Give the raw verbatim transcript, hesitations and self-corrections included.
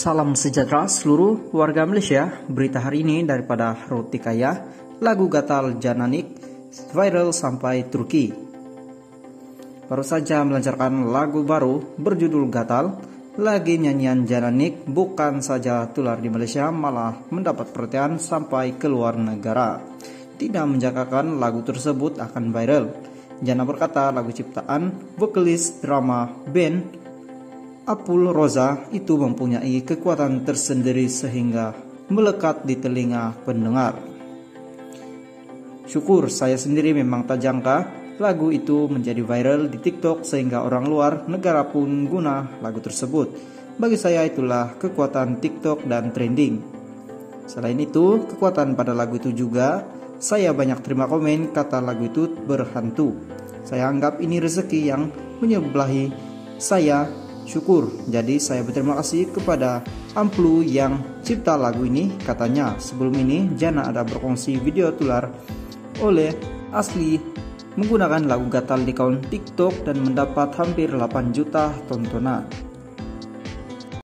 Salam sejahtera seluruh warga Malaysia. Berita hari ini daripada Roti Kaya. Lagu Gatal Jananik viral sampai Turki. Baru saja melancarkan lagu baru berjudul Gatal. Lagi nyanyian Jananik bukan saja tular di Malaysia, malah mendapat perhatian sampai ke luar negara. Tidak menjangkakan lagu tersebut akan viral. Jana berkata lagu ciptaan vokalis drama band Apul Roza itu mempunyai kekuatan tersendiri sehingga melekat di telinga pendengar. Syukur saya sendiri memang tak jangka lagu itu menjadi viral di TikTok sehingga orang luar negara pun guna lagu tersebut. Bagi saya itulah kekuatan TikTok dan trending. Selain itu, kekuatan pada lagu itu juga saya banyak terima komen kata lagu itu berhantu. Saya anggap ini rezeki yang menyebelahi saya. Syukur, jadi saya berterima kasih kepada Amplu yang cipta lagu ini. Katanya sebelum ini Jana ada berkongsi video tular oleh Asli menggunakan lagu Gatal di akun TikTok dan mendapat hampir delapan juta tontonan.